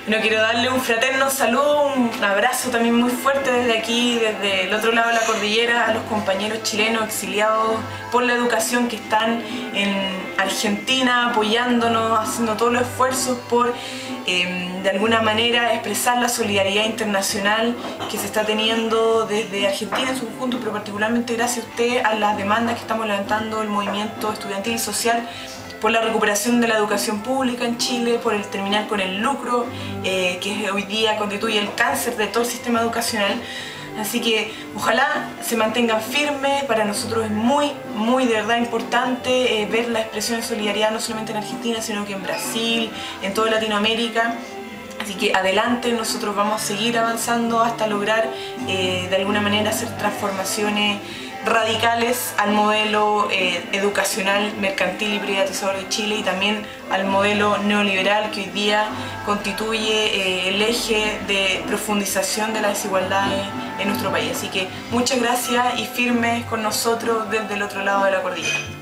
Bueno, quiero darle un fraterno saludo, un abrazo también muy fuerte desde aquí, desde el otro lado de la cordillera, a los compañeros chilenos exiliados por la educación que están en Argentina apoyándonos, haciendo todos los esfuerzos por de alguna manera expresar la solidaridad internacional que se está teniendo desde Argentina en su conjunto, pero particularmente gracias a usted a las demandas que estamos levantando el movimiento estudiantil y social por la recuperación de la educación pública en Chile, por el terminar con el lucro, que hoy día constituye el cáncer de todo el sistema educacional. Así que ojalá se mantengan firmes. Para nosotros es muy de verdad importante ver la expresión de solidaridad no solamente en Argentina, sino que en Brasil, en toda Latinoamérica. Así que adelante, nosotros vamos a seguir avanzando hasta lograr de alguna manera hacer transformaciones radicales al modelo educacional, mercantil y privatizador de Chile, y también al modelo neoliberal que hoy día constituye el eje de profundización de las desigualdades en nuestro país. Así que muchas gracias y firmes con nosotros desde el otro lado de la cordillera.